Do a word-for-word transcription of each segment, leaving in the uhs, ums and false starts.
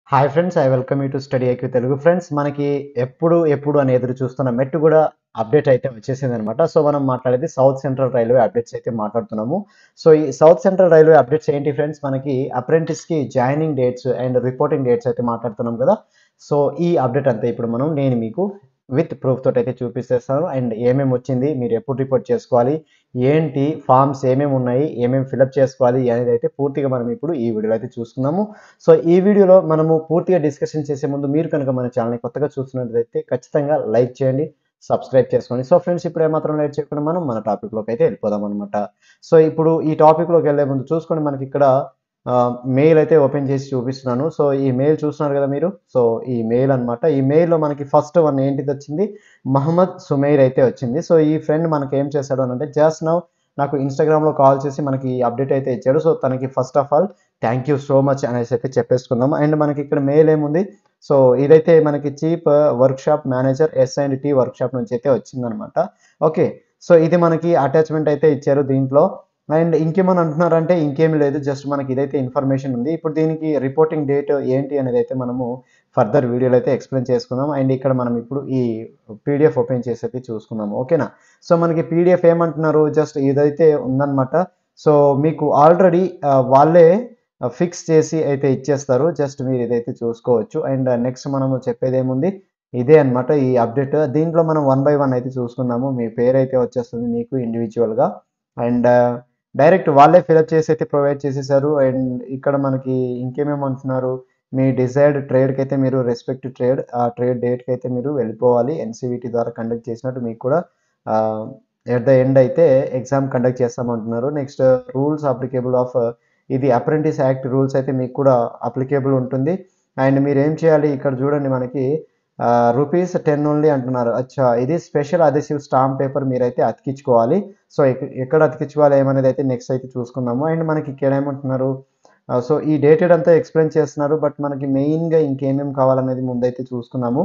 Hi friends, I welcome you to study IQ Telugu. Friends, మనకి ఎప్పుడు ఎప్పుడు అని ఎదురు చూస్తున్న మెట్టుగూడ అప్డేట్ అయితే వచ్చేసింది అనమాట. సో మనం మాట్లాడేది సౌత్ సెంట్రల్ రైల్వే అప్డేట్స్ అయితే మాట్లాడుతున్నాము. సో ఈ సౌత్ సెంట్రల్ రైల్వే అప్డేట్స్ ఏంటి ఫ్రెండ్స్? మనకి అప్రెంటిస్కి joining dates and reporting dates అయితే మాట్లాడుతున్నాం కదా. సో ఈ అప్డేట్ అంతా ఇప్పుడు మనం నేను మీకు విత్ ప్రూఫ్ తోటి అయితే చూపిస్తేస్తాను. అండ్ ఏమేమి వచ్చింది, మీరు ఎప్పుడు రిపోర్ట్ చేసుకోవాలి, ఏంటి ఫామ్స్ ఏమేమి ఉన్నాయి, ఏమేమి ఫిలప్ చేసుకోవాలి అనేది అయితే పూర్తిగా మనం ఇప్పుడు ఈ వీడియోలో అయితే చూసుకుందాము. సో ఈ వీడియోలో మనము పూర్తిగా డిస్కషన్ చేసే ముందు మీరు కనుక మన ఛానల్ని కొత్తగా చూస్తున్నట్లయితే ఖచ్చితంగా లైక్ చేయండి, సబ్స్క్రైబ్ చేసుకోండి. సో ఫ్రెండ్స్, ఇప్పుడు ఏమాత్రం లేట్ చేయకుండా మనం మన టాపిక్లోకి అయితే వెళ్ళిపోదాం అనమాట. సో ఇప్పుడు ఈ టాపిక్లోకి వెళ్ళే ముందు చూసుకోండి, మనకి ఇక్కడ మెయిల్ అయితే ఓపెన్ చేసి చూపిస్తున్నాను. సో ఈ మెయిల్ చూస్తున్నారు కదా మీరు. సో ఈ మెయిల్ అనమాట. ఈ మెయిల్లో మనకి ఫస్ట్ వన్ ఏంటిది వచ్చింది, మహమ్మద్ సుమైర్ అయితే వచ్చింది. సో ఈ ఫ్రెండ్ మనకి ఏం చేశాడు అని అంటే, జస్ట్ నౌ నాకు ఇన్స్టాగ్రామ్లో కాల్ చేసి మనకి అప్డేట్ అయితే ఇచ్చాడు. సో తనకి first of all thank you so much అనేసి అయితే చెప్పేసుకుందాం. అండ్ మనకి ఇక్కడ మెయిల్ ఏముంది, సో ఇదైతే మనకి chief workshop manager S and T workshop నుంచి అయితే వచ్చిందనమాట. ఓకే, సో ఇది మనకి అటాచ్మెంట్ అయితే ఇచ్చారు దీంట్లో. అండ్ ఇంకేమని అంటున్నారంటే ఇంకేమి లేదు, జస్ట్ మనకి ఇదైతే ఇన్ఫర్మేషన్ ఉంది. ఇప్పుడు దీనికి రిపోర్టింగ్ డేట్ ఏంటి అనేది అయితే మనము ఫర్దర్ వీడియోలో అయితే ఎక్స్ప్లెయిన్ చేసుకుందాం. అండ్ ఇక్కడ మనం ఇప్పుడు ఈ పీడిఎఫ్ ఓపెన్ చేసి అయితే చూసుకుందాం, ఓకేనా. సో మనకి పీడిఎఫ్ ఏమంటున్నారు, జస్ట్ ఇదైతే ఉందన్నమాట. సో మీకు ఆల్రెడీ వాళ్ళే ఫిక్స్ చేసి అయితే ఇచ్చేస్తారు, జస్ట్ మీరు ఇదైతే చూసుకోవచ్చు. అండ్ నెక్స్ట్ మనము చెప్పేది ఏముంది, ఇదే అనమాట ఈ అప్డేట్. దీంట్లో మనం వన్ బై వన్ అయితే చూసుకుందాము. మీ పేరు అయితే వచ్చేస్తుంది మీకు ఇండివిజువల్గా. అండ్ డైరెక్ట్ వాళ్ళే ఫిలప్ చేసి అయితే ప్రొవైడ్ చేసేసారు. అండ్ ఇక్కడ మనకి ఇంకేమేమి అంటున్నారు, మీ డిజైర్డ్ ట్రేడ్కి అయితే మీరు రెస్పెక్ట్ ట్రేడ్ ఆ ట్రేడ్ డేట్కి అయితే మీరు వెళ్ళిపోవాలి. ఎన్సీవీటీ ద్వారా కండక్ట్ చేసినట్టు మీకు కూడా ఎట్ ద ఎండ్ అయితే ఎగ్జామ్ కండక్ట్ చేస్తామంటున్నారు. నెక్స్ట్ రూల్స్ అప్లికేబుల్ ఆఫ్ ఇది అప్రెంటిస్ యాక్ట్ రూల్స్ అయితే మీకు కూడా అప్లికేబుల్ ఉంటుంది. అండ్ మీరు ఏం చేయాలి, ఇక్కడ చూడండి మనకి రూపీస్ టెన్ ఓన్లీ అంటున్నారు. అచ్చా, ఇది స్పెషల్ అదెసివ్ స్టాంప్ పేపర్ మీరైతే అతికించుకోవాలి. సో ఎక్కడ అతికించుకోవాలి ఏమనేది అయితే నెక్స్ట్ అయితే చూసుకుందాము. అండ్ మనకి ఇక్కడ ఏమంటున్నారు, సో ఈ డేటెడ్ అంతా ఎక్స్ప్లెయిన్ చేస్తున్నారు, బట్ మనకి మెయిన్గా ఇంకేమేమి కావాలనేది ముందైతే చూసుకున్నాము.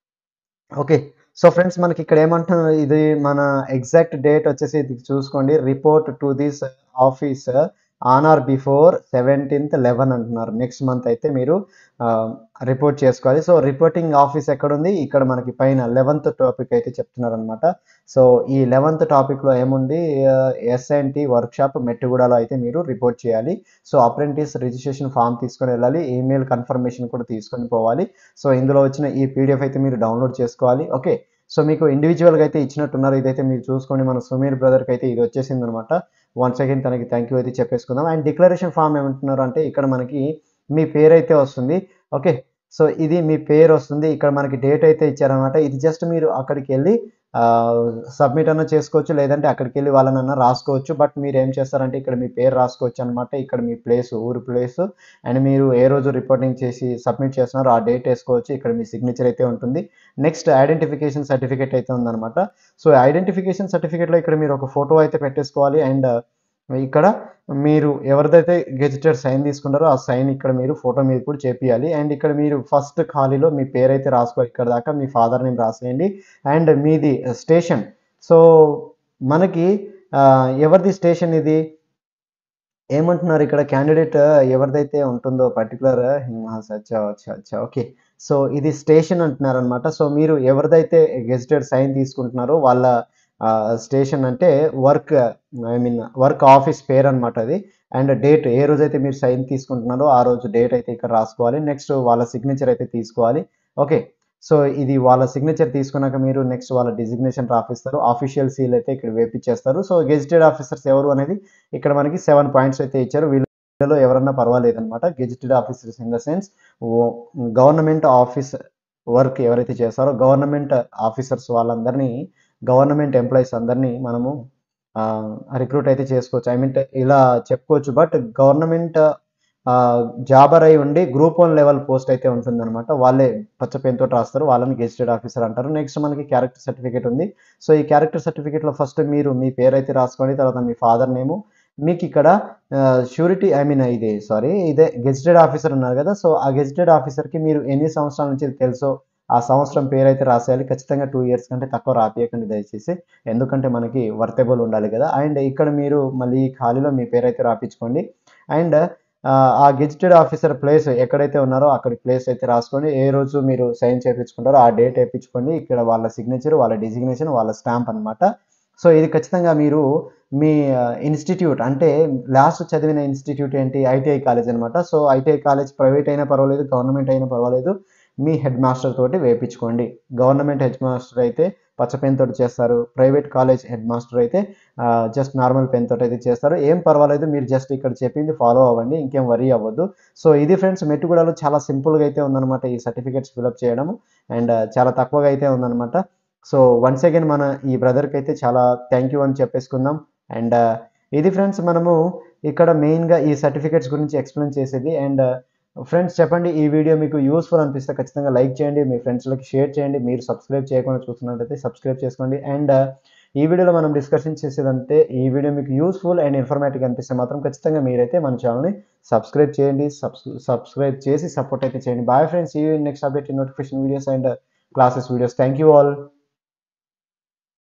ఓకే, సో ఫ్రెండ్స్ మనకి ఇక్కడ ఏమంటున్నారు, ఇది మన ఎగ్జాక్ట్ డేట్ వచ్చేసి ఇది చూసుకోండి, report to this office on or before seventeenth eleven అంటున్నారు. నెక్స్ట్ మంత్ అయితే మీరు రిపోర్ట్ చేసుకోవాలి. సో రిపోర్టింగ్ ఆఫీస్ ఎక్కడ ఉంది, ఇక్కడ మనకి పైన లెవెన్త్ టాపిక్ అయితే చెప్తున్నారు అనమాట. సో ఈ లెవెన్త్ టాపిక్లో ఏముంది, ఎస్ఎన్టీ వర్క్షాప్ మెట్టుగూడలో అయితే మీరు రిపోర్ట్ చేయాలి. సో అప్రెంటిస్ రిజిస్ట్రేషన్ ఫామ్ తీసుకొని వెళ్ళాలి, ఈమెయిల్ కన్ఫర్మేషన్ కూడా తీసుకొని పోవాలి. సో ఇందులో వచ్చిన ఈ పీడిఎఫ్ అయితే మీరు డౌన్లోడ్ చేసుకోవాలి. ఓకే, సో మీకు ఇండివిజువల్గా అయితే ఇచ్చినట్టున్నారు. ఇదైతే మీరు చూసుకోండి, మన సుమీర్ బ్రదర్కి అయితే ఇది వచ్చేసింది అనమాట. వన్స్ అగైన్ తనకి థ్యాంక్ యూ అయితే చెప్పేసుకుందాం. అండ్ డిక్లరేషన్ ఫామ్ ఏమంటున్నారు అంటే, ఇక్కడ మనకి మీ పేరు అయితే వస్తుంది. ఓకే, సో ఇది మీ పేరు వస్తుంది, ఇక్కడ మనకి డేట్ అయితే ఇచ్చారనమాట. ఇది జస్ట్ మీరు అక్కడికి వెళ్ళి సబ్మిట్ అన్న చేసుకోవచ్చు, లేదంటే అక్కడికి వెళ్ళి వాళ్ళనన్నా రాసుకోవచ్చు. బట్ మీరు ఏం చేస్తారంటే ఇక్కడ మీ పేరు రాసుకోవచ్చు అనమాట. ఇక్కడ మీ ప్లేస్, ఊరు ప్లేస్, అండ్ మీరు ఏ రోజు రిపోర్టింగ్ చేసి సబ్మిట్ చేస్తున్నారో ఆ డేట్ వేసుకోవచ్చు. ఇక్కడ మీ సిగ్నేచర్ అయితే ఉంటుంది. నెక్స్ట్ ఐడెంటిఫికేషన్ సర్టిఫికేట్ అయితే ఉందన్నమాట. సో ఐడెంటిఫికేషన్ సర్టిఫికేట్లో ఇక్కడ మీరు ఒక ఫోటో అయితే పెట్టేసుకోవాలి. అండ్ ఇక్కడ మీరు ఎవరిదైతే గెజిటెడ్ సైన్ తీసుకుంటారో ఆ సైన్ ఇక్కడ మీరు ఫోటో మీద కూడా చేపియాలి. అండ్ ఇక్కడ మీరు ఫస్ట్ ఖాళీలో మీ పేరు అయితే రాసుకోవాలి, ఇక్కడ దాకా మీ ఫాదర్ నేమ్ రాసేయండి. అండ్ మీది స్టేషన్, సో మనకి ఎవరిది స్టేషన్ ఇది ఏమంటున్నారు, ఇక్కడ క్యాండిడేట్ ఎవరిదైతే ఉంటుందో పర్టికులర్ అచ్చా అచ్చా అచ్చా ఓకే, సో ఇది స్టేషన్ అంటున్నారు అనమాట. సో మీరు ఎవరిదైతే గెజిటెడ్ సైన్ తీసుకుంటున్నారో వాళ్ళ స్టేషన్ అంటే work, I mean work office పేరు అనమాట అది. అండ్ డేట్, ఏ రోజైతే మీరు సైన్ తీసుకుంటున్నారో ఆ రోజు డేట్ అయితే ఇక్కడ రాసుకోవాలి. నెక్స్ట్ వాళ్ళ సిగ్నేచర్ అయితే తీసుకోవాలి. ఓకే, సో ఇది వాళ్ళ సిగ్నేచర్ తీసుకున్నాక మీరు నెక్స్ట్ వాళ్ళ డిజిగ్నేషన్ రాపిస్తారు, ఆఫీషియల్ సీల్ అయితే ఇక్కడ వేపించేస్తారు. సో గెజిటెడ్ ఆఫీసర్స్ ఎవరు అనేది ఇక్కడ మనకి సెవెన్ పాయింట్స్ అయితే ఇచ్చారు. వీళ్ళలో ఎవరన్నా పర్వాలేదు అనమాట. Gazetted officers in the sense government office work ఎవరైతే చేస్తారో గవర్నమెంట్ ఆఫీసర్స్ వాళ్ళందరినీ, గవర్నమెంట్ ఎంప్లాయీస్ అందరినీ మనము రిక్రూట్ అయితే చేసుకోవచ్చు. ఐ మీన్ ఇలా చెప్పుకోవచ్చు. బట్ గవర్నమెంట్ జాబర్ అయి ఉండి గ్రూప్ వన్ లెవెల్ పోస్ట్ అయితే ఉంటుందన్నమాట. వాళ్ళే పచ్చ పెన్తో రాస్తారు, వాళ్ళని గెజిటెడ్ ఆఫీసర్ అంటారు. నెక్స్ట్ మనకి క్యారెక్టర్ సర్టిఫికేట్ ఉంది. సో ఈ క్యారెక్టర్ సర్టిఫికేట్లో ఫస్ట్ మీరు మీ పేరు అయితే రాసుకోండి, తర్వాత మీ ఫాదర్ నేము, మీకు ఇక్కడ షూరిటీ, ఐ మీన్ ఇది సారీ ఇదే గెజిటెడ్ ఆఫీసర్ ఉన్నారు కదా. సో ఆ గెజిటెడ్ ఆఫీసర్కి మీరు ఎన్ని సంవత్సరాల నుంచి తెలుసో ఆ సంవత్సరం పేరు అయితే రాసేయాలి. ఖచ్చితంగా టూ ఇయర్స్ కంటే తక్కువ రాపియకండి దయచేసి, ఎందుకంటే మనకి వర్తబుల్ ఉండాలి కదా. అండ్ ఇక్కడ మీరు మళ్ళీ ఖాళీలో మీ పేరు అయితే రాపించుకోండి. అండ్ ఆ గెజిటెడ్ ఆఫీసర్ ప్లేస్ ఎక్కడైతే ఉన్నారో అక్కడి ప్లేస్ అయితే రాసుకోండి. ఏ రోజు మీరు సైన్ చేయించుకుంటారో ఆ డేట్ వేయించుకోండి. ఇక్కడ వాళ్ళ సిగ్నేచర్, వాళ్ళ డిజిగ్నేషన్, వాళ్ళ స్టాంప్ అనమాట. సో ఇది ఖచ్చితంగా మీరు మీ ఇన్స్టిట్యూట్ అంటే లాస్ట్ చదివిన ఇన్స్టిట్యూట్ ఏంటి, ఐటీఐ కాలేజ్ అనమాట. సో ఐటీఐ కాలేజ్ ప్రైవేట్ అయినా పర్వాలేదు, గవర్నమెంట్ అయినా పర్వాలేదు, మీ హెడ్ మాస్టర్ తోటి వేయించుకోండి. గవర్నమెంట్ హెడ్ మాస్టర్ అయితే పచ్చ పెన్ తోటి చేస్తారు, ప్రైవేట్ కాలేజ్ హెడ్ మాస్టర్ అయితే జస్ట్ నార్మల్ పెన్ తోటి అయితే చేస్తారు. ఏం పర్వాలేదు, మీరు జస్ట్ ఇక్కడ చెప్పింది ఫాలో అవ్వండి, ఇంకేం వరీ అవ్వద్దు. సో ఇది ఫ్రెండ్స్, మెట్టుగూడలో చాలా సింపుల్గా అయితే ఉందన్నమాట ఈ సర్టిఫికేట్స్ ఫిలప్ చేయడం, అండ్ చాలా తక్కువగా అయితే ఉందన్నమాట. సో వన్స్ అగైన్ మన ఈ బ్రదర్కి అయితే చాలా థ్యాంక్ యూ అని చెప్పేసుకుందాం. అండ్ ఇది ఫ్రెండ్స్, మనము ఇక్కడ మెయిన్గా ఈ సర్టిఫికేట్స్ గురించి ఎక్స్ప్లెయిన్ చేసేది. అండ్ ఫ్రెండ్స్ చెప్పండి, ఈ వీడియో మీకు యూస్ఫుల్ అనిపిస్తే ఖచ్చితంగా లైక్ చేయండి, మీ ఫ్రెండ్స్లకి షేర్ చేయండి. మీరు సబ్స్క్రైబ్ చేయకుండా చూస్తున్నట్లయితే సబ్స్క్రైబ్ చేసుకోండి. అండ్ ఈ వీడియోలో మనం డిస్కషన్ చేసేదంటే, ఈ వీడియో మీకు యూస్ఫుల్ అండ్ ఇన్ఫర్మేటివ్ అనిపిస్తే మాత్రం ఖచ్చితంగా మీరైతే మన ఛానల్ని సబ్స్క్రైబ్ చేయండి, సబ్స్క్రైబ్ చేసి సపోర్ట్ అయితే చేయండి. Bye friends, see you in next update, notification videos and classes videos. Thank you all.